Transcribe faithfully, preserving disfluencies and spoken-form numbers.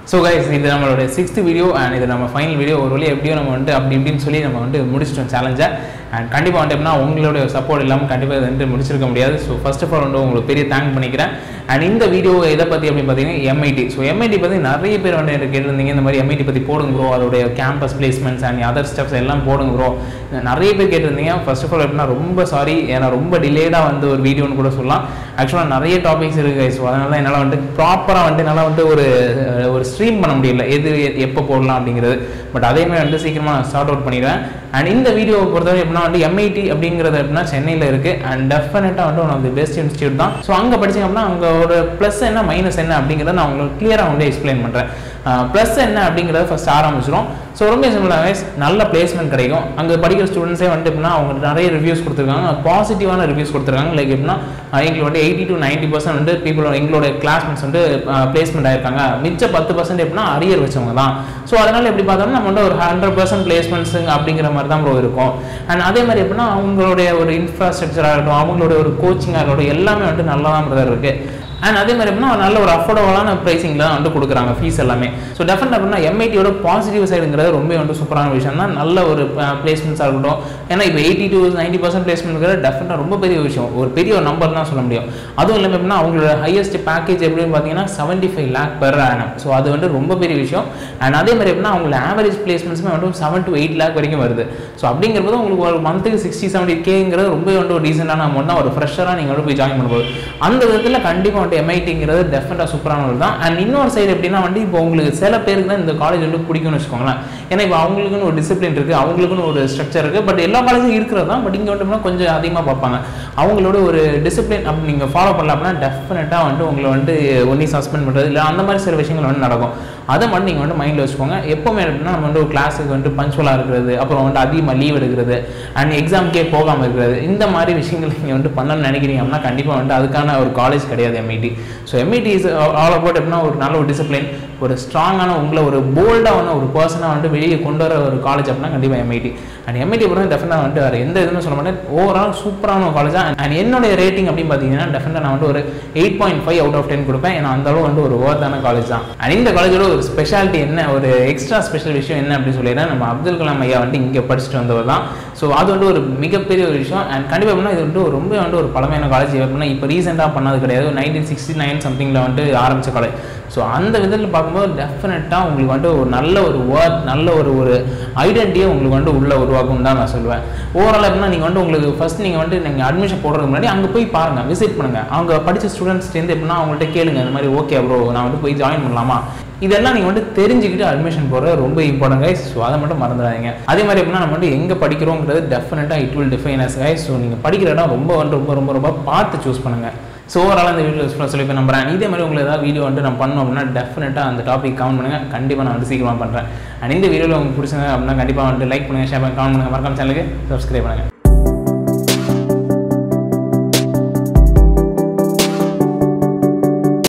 So guys, இது நம்மளோட sixth video and இது நம்ம ஃபைனல் வீடியோ. ஒரு வழியாக எப்படியோ நம்ம வந்து அப்படி இப்படின்னு சொல்லி நம்ம வந்து முடிச்சிட்டோம் சேலஞ்சை. அண்ட் கண்டிப்பாக வந்து எப்படின்னா உங்களோட சப்போர்ட் இல்லாமல் கண்டிப்பாக இதை வந்து முடிச்சிருக்க முடியாது. ஸோ ஃபர்ஸ்ட் ஆஃப் ஆல் வந்து உங்களுக்கு பெரிய தேங்க் பண்ணிக்கிறேன். அண்ட் இந்த வீடியோ எதை பற்றி அப்படின்னு பார்த்தீங்கன்னா எம்ஐடி. ஸோ எம்ஐடி பற்றி நிறைய பேர் வந்து எனக்கு கேட்டிருந்தீங்க, இந்த மாதிரி எம்ஐடி பற்றி போடுங்க ப்ரோ, அதோடைய campus placements and other steps எல்லாம் போடுங்க ப்ரோ, நிறைய பேர் கேட்டிருந்தீங்க. ஃபர்ஸ்ட் ஆஃப் ஆல் எப்படின்னா ரொம்ப சாரி, ஏன்னா ரொம்ப டிலேடாக வந்து ஒரு வீடியோன்னு கூட சொல்லலாம். ஆக்சுவலாக நிறைய டாபிக்ஸ் இருக்குது. ஸோ அதனால தான் என்னால் வந்துட்டு ப்ராப்பராக வந்துட்டு என்னால் வந்துட்டு ஒரு ஒரு ஸ்ட்ரீம் பண்ண முடியல, எது எப்போ போடலாம் அப்படிங்கிறது. பட் அதே மாதிரி வந்து சீக்கிரமாக நான் ஸ்டார்ட் அவுட் பண்ணிடுவேன். அண்ட் இந்த வீடியோவை பொறுத்தவரை எப்படின்னா வந்து எம்ஐடி அப்படிங்கிறது எப்படின்னா சென்னையில் இருக்குது அண்ட் டெஃபினட்டாக வந்து one of the best institute தான். ஸோ அங்கே படிச்சிங்க அப்படின்னா அங்கே ஒரு ப்ளஸ் என்ன மைனஸ் என்ன அப்படிங்கிறத நான் உங்களுக்கு கிளியராக வந்து எக்ஸ்பிளைன் பண்ணுறேன். ப்ளஸ் என்ன அப்படிங்கிறத ஃபஸ்ட் ஆரம்பிச்சிடும். ஸோ ரொம்ப சிம்பிளாக நல்ல பிளேஸ்மெண்ட் கிடைக்கும். அங்கே படிக்கிற ஸ்டூடெண்ட்ஸே வந்துட்டு எப்படின்னா அவங்க நிறைய ரிவ்யூஸ் கொடுத்துருக்காங்க, பாசிட்டிவான ரிவ்யூஸ் கொடுத்துருக்காங்க. லைக் எப்படின்னா எங்களுக்கு வந்து எயிட்டி டு நைன்ட்டி பர்சன்ட் வந்து பீப்புள் எங்களோட கிளாஸ்மேட்ஸ் வந்து பிளேஸ்மெண்ட் ஆயிருக்காங்க. மிச்ச பத்து பர்சன்ட் எப்படின்னா அரியர் வச்சவங்க தான். ஸோ அதனால் எப்படி பார்த்தோம்னா நம்ம வந்து ஒரு ஹண்ட்ரட் பர்சன்ட் பிளேஸ்மெண்ட்ஸுங்க அப்படிங்கிற மாதிரி தான் ப்ரோ இருக்கும். அண்ட் அதே மாதிரி எப்படின்னா அவங்களுடைய ஒரு இன்ஃப்ராஸ்ட்ரக்சராக இருக்கட்டும், அவங்களோட ஒரு கோச்சிங்காக இருக்கட்டும், எல்லாமே வந்துட்டு நல்லா தான் பிரதர் இருக்குது. அண்ட் அதே மாதிரி எப்படின்னா நல்ல ஒரு அஃபோர்டபுளான ப்ரைஸிங்கில் தான் வந்து கொடுக்குறாங்க ஃபீஸ் எல்லாமே. ஸோ டெஃபினட் அப்படின்னா எம்ஐடியோட பாசிட்டிவ் சைடுங்கிறது ரொம்ப வந்து சூப்பரான விஷயம் தான். நல்ல ஒரு பிளேஸ்மெண்ட்ஸாக இருக்கட்டும். ஏன்னா இப்போ எயிட்டி டு நைன்ட்டி பர்சன்ட் பிளேஸ்மெண்ட்ங்கிறது டெஃபினட்டாக ரொம்ப பெரிய விஷயம், ஒரு பெரிய ஒரு நம்பர் தான் சொல்ல முடியும். அதுவும் இல்லாமல் எப்படின்னா அவங்களோட ஹையஸ்ட் பேக்கேஜ் எப்படின்னு பார்த்தீங்கன்னா seventy five lakh per annum. So அது வந்து ரொம்ப பெரிய விஷயம். அண்ட் அதே மாதிரி எப்படின்னா அவங்களோட ஆவரேஜ் பிளேஸ்மெண்ட்ஸுமே வந்து செவன் டு எயிட் லேக் வரைக்கும் வருது. ஸோ அப்படிங்கிறது உங்களுக்கு ஒரு மந்த்துக்கு சிக்ஸ்டி செவன்ட்டி கேங்கிறது ரொம்ப வந்து ஒரு டீசெண்டான அமௌண்ட் தான். ஒரு ஃப்ரெஷராக நீங்கள் வந்து போய் ஜாயின் பண்ணும்போது அந்த விதத்தில் கண்டிப்பாக வந்து எம்ஐடிங்கிறது டெஃபினட்டாக சூப்பரானது தான். அண்ட் இன்னொரு சைடு எப்படின்னா வந்து இப்போ உங்களுக்கு சில பேருக்கு தான் இந்த காலேஜ் வந்து பிடிக்கும்னு வச்சுக்கோங்களேன். ஏன்னா இப்போ அவங்களுக்குன்னு ஒரு டிசிப்ளின் இருக்குது, அவங்களுக்குன்னு ஒரு ஸ்ட்ரக்சர் இருக்குது. பட் எல்லா காலேஜும் இருக்கிறது தான். பட் இங்கே வந்துட்டோம்னா கொஞ்சம் அதிகமாக பார்ப்பாங்க. அவங்களோட ஒரு டிசிப்ளின் அப்படி நீங்கள் ஃபாலோ பண்ணல அப்படின்னா டெஃபினட்டாக வந்துட்டு உங்களை வந்து ஒன்றி சஸ்பெண்ட் பண்ணுறது இல்லை அந்த மாதிரி சில விஷயங்கள் வந்து நடக்கும். அதை மட்டும் நீங்கள் வந்து மைண்டில் வச்சுக்கோங்க. எப்போவுமே எப்படின்னா நம்ம வந்து ஒரு கிளாஸுக்கு வந்துட்டு பஞ்சுவலாக இருக்கிறது, அப்புறம் வந்து அதிகமாக லீவ் எடுக்கிறது, அண்ட் எக்ஸாமுக்கே போகாமல் இருக்கிறது, இந்த மாதிரி விஷயங்கள் நீங்கள் வந்து பண்ணணும்னு நினைக்கிறீங்க அப்படின்னா கண்டிப்பாக வந்துட்டு அதுக்கான ஒரு காலேஜ் கிடையாது MIT. So MIT is all about எப்படின்னா ஒரு நல்ல ஒரு டிசிப்ளின், ஒரு ஸ்ட்ராங்கான உங்களை ஒரு போல்டான ஒரு பர்சனாக வந்து வெளியே கொண்டு வர ஒரு காலேஜ் அப்படின்னா கண்டிப்பாக எம்ஐடி. அண்ட் எம்ஐடி பொறுத்த டெஃபினட்டாக வந்துட்டு வேறு எந்த இதுன்னு சொல்ல மாட்டேன், ஓவரால் சூப்பரான ஒரு காலேஜாக. அண்ட் என்னுடைய ரேட்டிங் அப்படின்னு பார்த்தீங்கன்னா டெஃபினட்டாக நான் வந்து ஒரு eight point five out of ten கொடுப்பேன். ஏன்னா அந்த அளவு வந்து ஒரு ஒர்த்தான காலேஜ் தான். அண்ட் இந்த காலேஜோட ஒரு ஸ்பெஷாலிட்டி என்ன, ஒரு எக்ஸ்ட்ரா ஸ்பெஷல் விஷயம் என்ன அப்படின்னு சொல்லிடுறேன். நம்ம அப்துல் கலாம் ஐயா வந்து இங்கே படிச்சுட்டு வந்தவர் தான். ஸோ அது வந்து ஒரு மிகப்பெரிய ஒரு விஷயம். அண்ட் கண்டிப்பாக எப்படின்னா இது வந்து ரொம்ப வந்து ஒரு பழமையான காலேஜ். எப்படின்னா இப்போ ரீசெண்டாக பண்ணது கிடையாது, நைன்டீன் சிக்ஸ்டி நைன் சம்திங்கில் வந்துட்டு ஆரம்பித்த காலேஜ். ஸோ அந்த விதத்தில் பார்க்கும்போது டெஃபினட்டாக உங்களுக்கு வந்து ஒரு நல்ல ஒரு ஒர்க், நல்ல ஒரு ஒரு ஐடென்டிட்டியை உங்களுக்கு வந்து உள்ளே உருவாக்கும் தான் நான் சொல்லுவேன். ஓவரால் எப்படின்னா நீங்கள் வந்து உங்களுக்கு ஃபஸ்ட் நீங்கள் வந்து நீங்கள் அட்மிஷன் போடுறதுக்கு முன்னாடி அங்கே போய் பாருங்கள், விசிட் பண்ணுங்கள். அவங்க படித்த ஸ்டூடெண்ட்ஸ்லேருந்து எப்படின்னா அவங்கள்ட்ட கேளுங்க, இந்த மாதிரி ஓகே ப்ரோ நான் வந்து போய் ஜாயின் பண்ணலாமா, இதெல்லாம் நீங்கள் வந்து தெரிஞ்சுக்கிட்டு அட்மிஷன் போடுறது ரொம்ப இம்பார்ட்டன்ட் கைஸ். ஸோ அதை மட்டும் மறந்துடாதீங்க. அதே மாதிரி எப்படின்னா நம்ம வந்து எங்கே படிக்கிறோங்கிறது டெஃபினட்டாக it will define us guys. So நீங்கள் படிக்கிற இடம் ரொம்ப வந்து ரொம்ப ரொம்ப ரொம்ப பார்த்து சூஸ் பண்ணுங்கள். ஸோ ஓவரால் அந்த வீடியோ யூஸ்ஃபுல்லாக சொல்லி இப்போ நம்புறேன். இதே மாதிரி உங்களுக்கு ஏதாவது வீடியோ வந்து நான் பண்ணோம் அப்படின்னா டெஃபினட்டாக அந்த டாபிக் கமெண்ட் பண்ணுங்கள், கண்டிப்பாக நான் வந்து சீக்கிரமாக பண்ணுறேன். அண்ட் இந்த வீடியோவில் உங்களுக்கு பிடிச்சிங்க அப்படின்னா கண்டிப்பாக வந்து லைக் பண்ணுங்கள், ஷேர் பண்ணுங்கள், கமெண்ட் பண்ணுங்கள், மறக்காம சேனலுக்கு சப்ஸ்கிரைப் பண்ணுங்கள்.